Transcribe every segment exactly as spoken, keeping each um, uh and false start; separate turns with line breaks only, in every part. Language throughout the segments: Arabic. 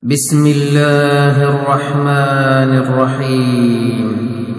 بسم الله الرحمن الرحيم.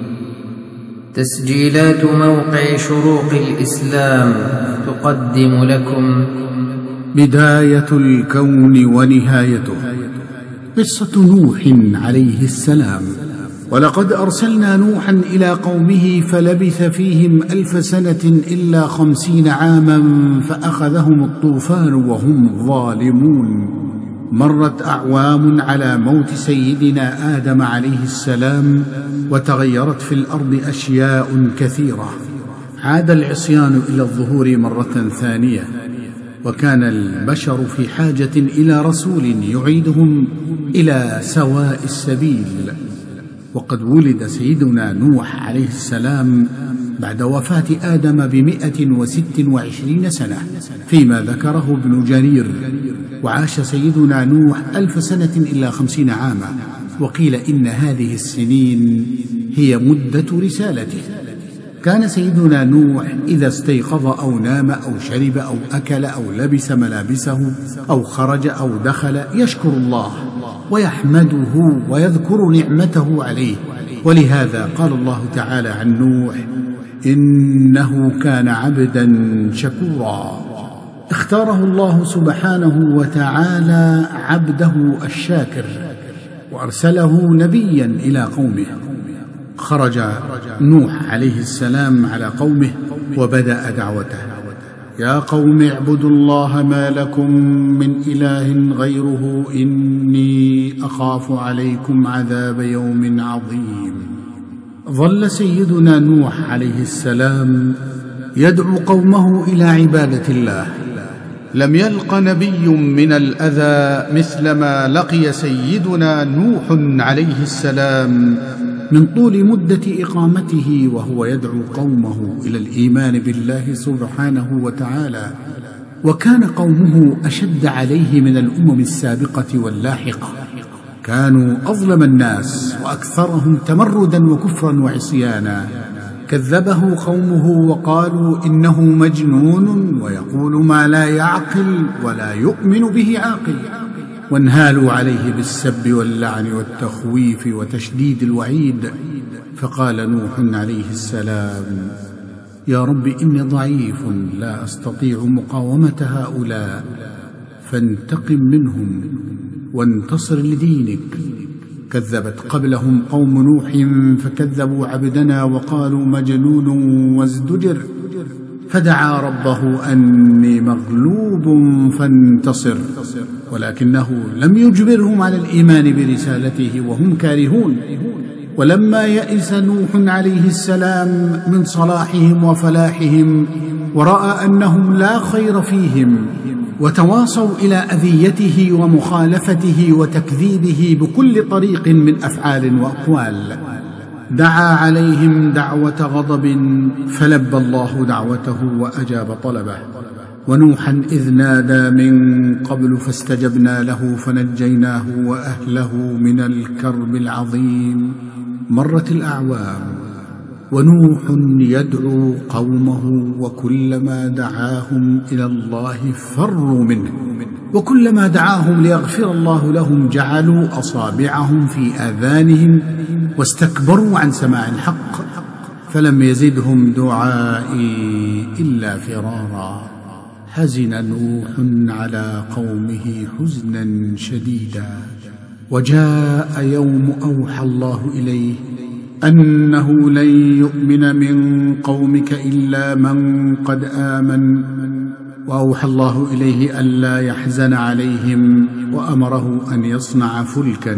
تسجيلات موقع شروق الإسلام تقدم لكم
بداية الكون ونهايته، قصة نوح عليه السلام. ولقد أرسلنا نوحا إلى قومه فلبث فيهم ألف سنة إلا خمسين عاما فأخذهم الطوفان وهم ظالمون. مرت أعوام على موت سيدنا آدم عليه السلام، وتغيرت في الأرض أشياء كثيرة. عاد العصيان إلى الظهور مرة ثانية، وكان البشر في حاجة إلى رسول يعيدهم إلى سواء السبيل. وقد ولد سيدنا نوح عليه السلام بعد وفاة آدم بمئة وست وعشرين سنة فيما ذكره ابن جرير، وعاش سيدنا نوح ألف سنة إلا خمسين عاما، وقيل إن هذه السنين هي مدة رسالته. كان سيدنا نوح إذا استيقظ أو نام أو شرب أو أكل أو لبس ملابسه أو خرج أو دخل يشكر الله ويحمده ويذكر نعمته عليه. ولهذا قال الله تعالى عن نوح: إنه كان عبدا شكورا. اختاره الله سبحانه وتعالى عبده الشاكر، وأرسله نبيا إلى قومه. خرج نوح عليه السلام على قومه وبدأ دعوته: يا قوم اعبدوا الله ما لكم من إله غيره إني أخاف عليكم عذاب يوم عظيم. ظل سيدنا نوح عليه السلام يدعو قومه إلى عبادة الله. لم يلق نبي من الأذى مثل ما لقي سيدنا نوح عليه السلام من طول مدة إقامته وهو يدعو قومه إلى الإيمان بالله سبحانه وتعالى. وكان قومه أشد عليه من الأمم السابقة واللاحقة، كانوا أظلم الناس وأكثرهم تمردا وكفرا وعصيانا. كذبه قومه وقالوا إنه مجنون ويقول ما لا يعقل ولا يؤمن به عاقل، وانهالوا عليه بالسب واللعن والتخويف وتشديد الوعيد. فقال نوح عليه السلام: يا رب إني ضعيف لا أستطيع مقاومة هؤلاء، فانتقم منهم وانتصر لدينك. كذبت قبلهم قوم نوح فكذبوا عبدنا وقالوا مجنون وازدجر، فدعا ربه أني مغلوب فانتصر، ولكنه لم يجبرهم على الإيمان برسالته وهم كارهون. ولما يئس نوح عليه السلام من صلاحهم وفلاحهم ورأى أنهم لا خير فيهم، وتواصوا إلى أذيته ومخالفته وتكذيبه بكل طريق من أفعال وأقوال، دعا عليهم دعوة غضب فلبى الله دعوته وأجاب طلبه. ونوحا إذ نادى من قبل فاستجبنا له فنجيناه وأهله من الكرب العظيم. مرت الأعوام ونوح يدعو قومه، وكلما دعاهم إلى الله فروا منه، وكلما دعاهم ليغفر الله لهم جعلوا أصابعهم في آذانهم واستكبروا عن سماع الحق، فلم يزدهم دعائي إلا فرارا. حزن نوح على قومه حزنا شديدا، وجاء يوم أوحى الله إليه أنه لن يؤمن من قومك إلا من قد آمن، وأوحى الله إليه ألا يحزن عليهم، وأمره أن يصنع فلكا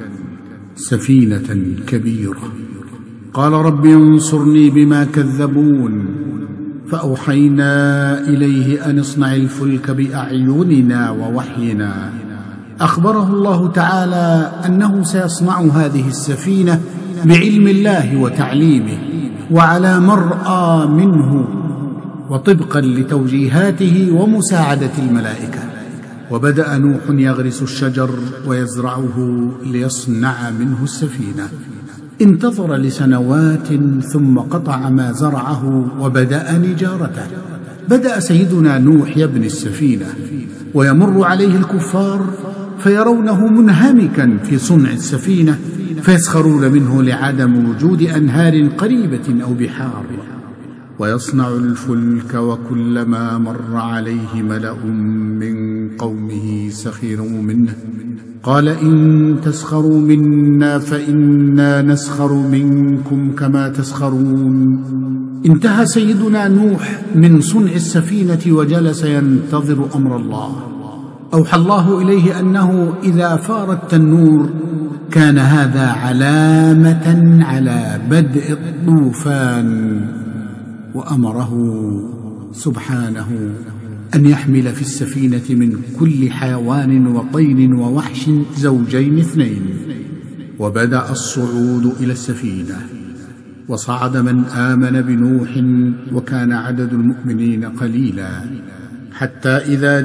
سفينة كبيرة. قال رب انصرني بما كذبون، فأوحينا إليه أن اصنع الفلك بأعيننا ووحينا. أخبره الله تعالى أنه سيصنع هذه السفينة بعلم الله وتعليمه وعلى مرأى منه وطبقا لتوجيهاته ومساعدة الملائكة. وبدأ نوح يغرس الشجر ويزرعه ليصنع منه السفينة. انتظر لسنوات ثم قطع ما زرعه وبدأ نجارته. بدأ سيدنا نوح يبني السفينة ويمر عليه الكفار فيرونه منهمكا في صنع السفينة فيسخرون منه لعدم وجود أنهار قريبة أو بحار. ويصنع الفلك وكلما مر عليه ملأ من قومه سخروا منه قال إن تسخروا منا فإنا نسخر منكم كما تسخرون. انتهى سيدنا نوح من صنع السفينة وجلس ينتظر أمر الله. أوحى الله إليه أنه إذا فار التنور كان هذا علامة على بدء الطوفان، وأمره سبحانه أن يحمل في السفينة من كل حيوان وطير ووحش زوجين اثنين. وبدأ الصعود إلى السفينة، وصعد من آمن بنوح وكان عدد المؤمنين قليلا، حتى إذا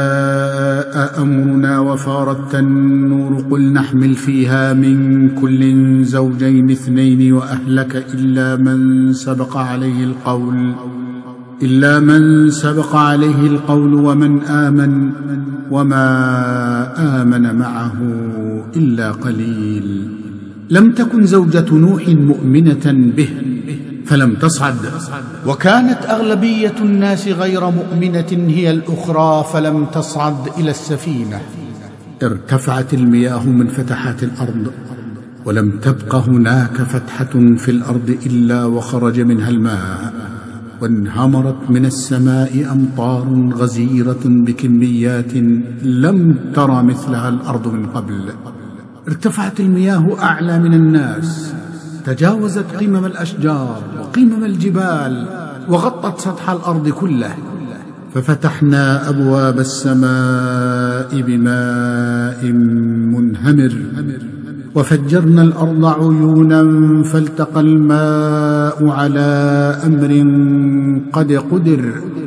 جاء أمرنا وفارت النور قل نحمل فيها من كل زوجين اثنين وأهلك إلا من سبق عليه القول إلا من سبق عليه القول ومن آمن وما آمن معه إلا قليل. لم تكن زوجة نوح مؤمنة به فلم تصعد، وكانت أغلبية الناس غير مؤمنة هي الأخرى فلم تصعد إلى السفينة. ارتفعت المياه من فتحات الأرض، ولم تبق هناك فتحة في الأرض إلا وخرج منها الماء، وانهمرت من السماء أمطار غزيرة بكميات لم تر مثلها الأرض من قبل. ارتفعت المياه أعلى من الناس، تجاوزت قمم الأشجار وقمم الجبال وغطت سطح الأرض كله. ففتحنا أبواب السماء بماء منهمر، وفجرنا الأرض عيونا فالتقى الماء على أمر قد قدر،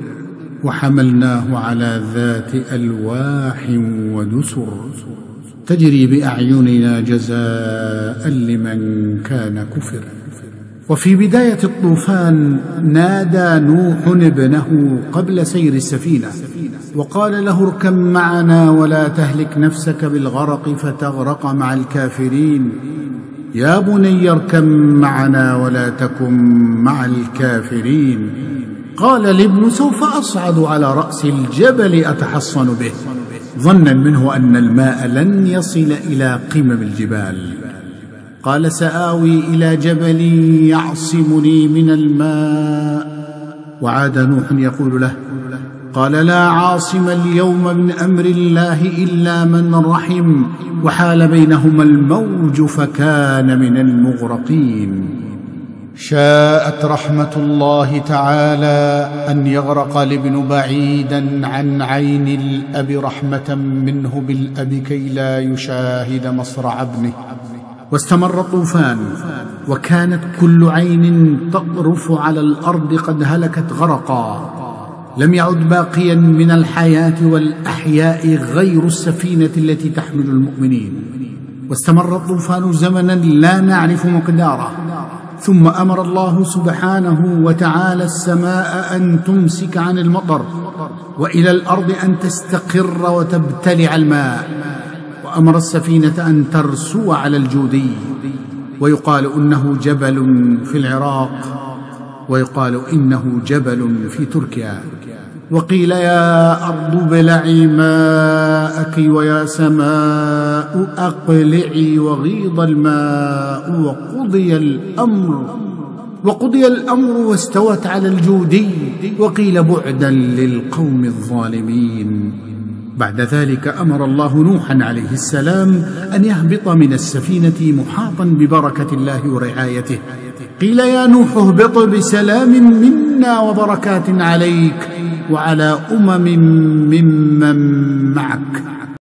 وحملناه على ذات ألواح ودسر تجري بأعيننا جزاء لمن كان كفر. وفي بداية الطوفان نادى نوح ابنه قبل سير السفينة وقال له اركب معنا ولا تهلك نفسك بالغرق فتغرق مع الكافرين. يا بني اركب معنا ولا تكن مع الكافرين. قال الابن سوف أصعد على رأس الجبل أتحصن به، ظنا منه أن الماء لن يصل إلى قمم الجبال. قال سآوي إلى جبل يعصمني من الماء. وعاد نوح يقول له قال لا عاصم اليوم من أمر الله إلا من رحم، وحال بينهما الموج فكان من المغرقين. شاءت رحمة الله تعالى أن يغرق الابن بعيدا عن عين الأب رحمة منه بالأب كي لا يشاهد مصرع ابنه. واستمر الطوفان، وكانت كل عين تطرف على الأرض قد هلكت غرقا، لم يعد باقيا من الحياة والأحياء غير السفينة التي تحمل المؤمنين. واستمر الطوفان زمنا لا نعرف مقداره، ثم أمر الله سبحانه وتعالى السماء أن تمسك عن المطر، وإلى الأرض أن تستقر وتبتلع الماء، وأمر السفينة أن ترسو على الجودي، ويقال إنه جبل في العراق، ويقال إنه جبل في تركيا. وقيل يا أرض ابلعي ماءك ويا سماء أقلعي وغيض الماء وقضي الأمر وقضي الأمر واستوت على الجودي، وقيل بعدا للقوم الظالمين. بعد ذلك أمر الله نوحا عليه السلام أن يهبط من السفينة محاطا ببركة الله ورعايته. قيل يا نوح اهبط بسلام منا وبركات عليك وعلى أمم ممن معك.